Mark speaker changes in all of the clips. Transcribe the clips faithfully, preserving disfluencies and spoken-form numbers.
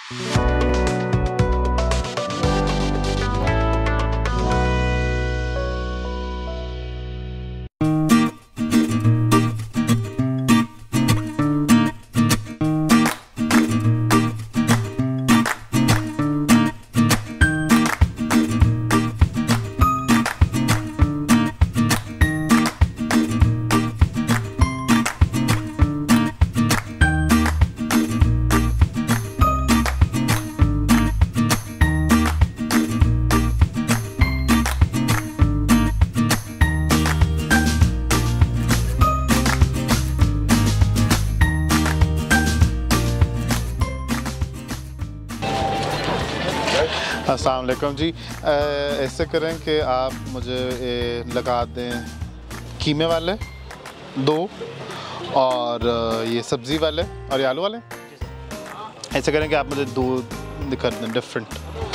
Speaker 1: अस्सलाम वालेकुम जी। ऐसे करें कि आप मुझे ए, लगा दें कीमे वाले दो और ये सब्ज़ी वाले और ये आलू वाले। ऐसे करें कि आप मुझे दो कर दें डिफरेंट,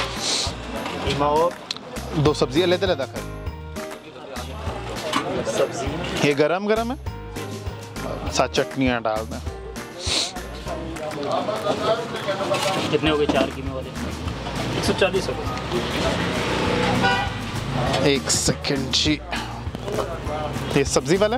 Speaker 1: दो सब्ज़ी अलग अलग कर। सब्ज़ी ये गरम गरम है, साथ चटनियाँ डाल दें।
Speaker 2: कितने हो गए चार कीमे वाले? एक सौ चालीस हो गए।
Speaker 1: एक सेकेंड जी, ये सब्जी वाला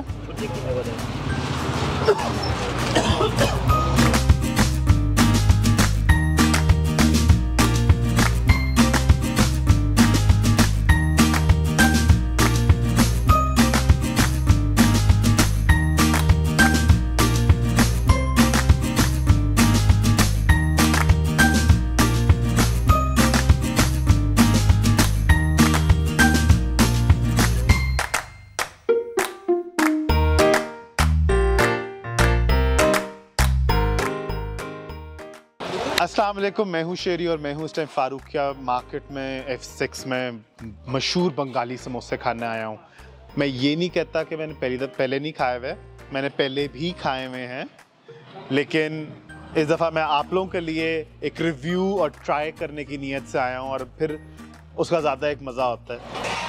Speaker 1: अस्सलाम वालेकुम। मैं हूँ शेरी और मैं हूँ इस टाइम फारूकिया मार्केट में एफ सिक्स में मशहूर बंगाली समोसे खाने आया हूँ। मैं ये नहीं कहता कि मैंने पहली दफ़ा पहले नहीं खाए हुए, मैंने पहले भी खाए हुए हैं, लेकिन इस दफ़ा मैं आप लोगों के लिए एक रिव्यू और ट्राई करने की नीयत से आया हूँ और फिर उसका ज़्यादा एक मज़ा होता है।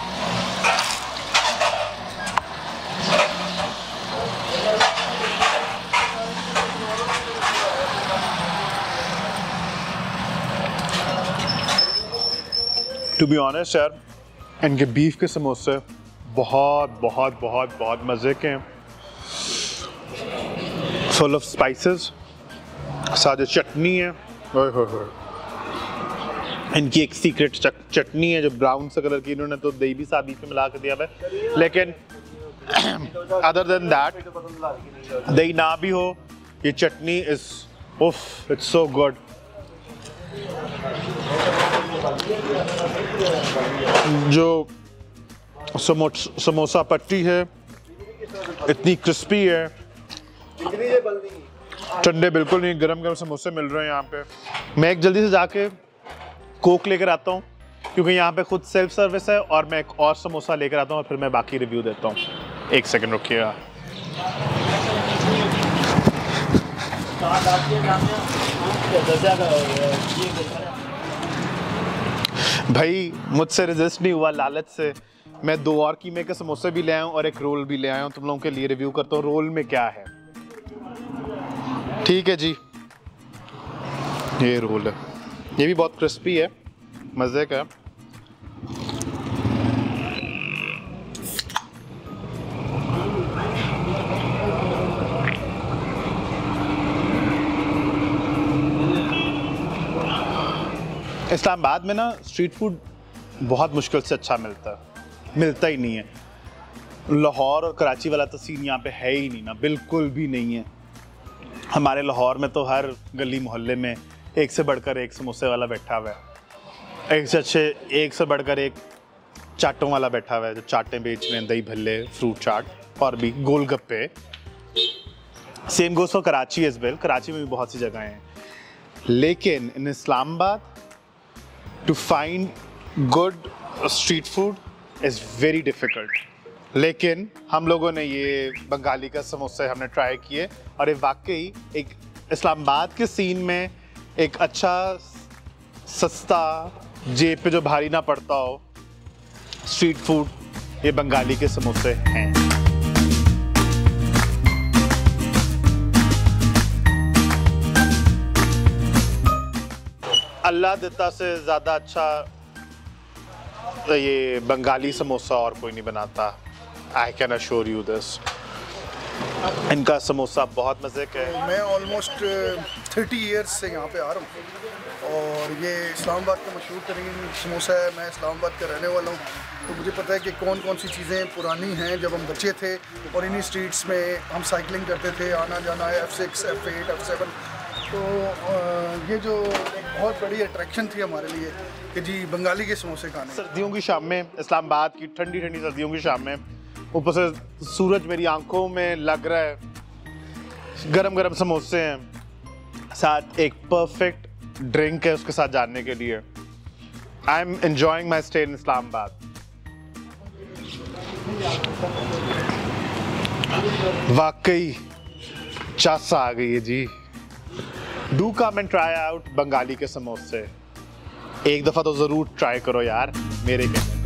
Speaker 1: टू बी ऑनेस्ट यार, इनके बीफ के समोसे बहुत बहुत बहुत बहुत मज़े के हैं, फुल ऑफ स्पाइसेस, साथ चटनी है। ओए होए होए, इनकी एक सीक्रेट चटनी है जो ब्राउन से कलर की, इन्होंने तो दही भी साथ बीफ में मिला कर दिया है, लेकिन अदर देन दैट दही ना भी हो, ये चटनी इज उफ, इट्स सो गुड। जो समोसा पट्टी है इतनी क्रिस्पी है, ठंडे बिल्कुल नहीं, गरम गरम समोसे मिल रहे हैं यहाँ पे। मैं एक जल्दी से जाके कोक लेकर आता हूँ क्योंकि यहाँ पे खुद सेल्फ सर्विस है, और मैं एक और समोसा लेकर आता हूँ और फिर मैं बाकी रिव्यू देता हूँ। एक सेकंड रुकिएगा। भाई मुझसे रेजिस्ट नहीं हुआ लालच से, मैं दो और कीमे के समोसे भी ले आया हूँ और एक रोल भी ले आया हूँ। तुम लोगों के लिए रिव्यू करता हूँ रोल में क्या है। ठीक है जी, ये रोल है, ये भी बहुत क्रिस्पी है, मज़े का। इस्लामाबाद में ना स्ट्रीट फूड बहुत मुश्किल से अच्छा मिलता है, मिलता ही नहीं है। लाहौर और कराची वाला तो सीन यहाँ पे है ही नहीं ना, बिल्कुल भी नहीं है। हमारे लाहौर में तो हर गली मोहल्ले में एक से बढ़कर एक समोसे वाला बैठा हुआ है, एक से अच्छे एक से बढ़कर एक चाटों वाला बैठा हुआ है जो चाटें बेच रहे हैं, दही भल्ले, फ्रूट चाट और भी गोलगप्पे। Same goes for Karachi as well, Karachi में भी बहुत सी जगहें हैं, लेकिन इन Islamabad to find good street food is very difficult। लेकिन हम लोगों ने ये बंगाली का समोसे हमने ट्राई किए और ये वाकई एक इस्लामाबाद के सीन में एक अच्छा सस्ता, जेब पे जो भारी ना पड़ता हो स्ट्रीट फूड, ये बंगाली के समोसे हैं। अल्लाह दिता से ज़्यादा अच्छा ये बंगाली समोसा और कोई नहीं बनाता। I can assure you this. इनका समोसा बहुत मज़े का है।
Speaker 3: मैं ऑलमोस्ट थर्टी इयर्स से यहाँ पे आ रहा हूँ और ये इस्लामाबाद का मशहूर तरीन समोसा है। मैं इस्लामाबाद का रहने वाला हूँ, तो मुझे पता है कि कौन कौन सी चीज़ें पुरानी हैं। जब हम बच्चे थे और इन्हीं स्ट्रीट्स में हम साइकिलिंग करते थे, आना जाना F six F eight F seven, तो ये जो बहुत बड़ी अट्रैक्शन थी हमारे लिए कि जी बंगाली के समोसे खाने।
Speaker 1: सर्दियों की शाम में, इस्लामाबाद की ठंडी ठंडी सर्दियों की शाम में, ऊपर से सूरज मेरी आंखों में लग रहा है, गरम गरम समोसे हैं, साथ एक परफेक्ट ड्रिंक है उसके साथ जानने के लिए। I am enjoying my stay in Islamabad. वाकई चस आ गई है जी। Do come and try out Bengali के समोसे। एक दफ़ा तो ज़रूर ट्राई करो यार मेरे कहने पे।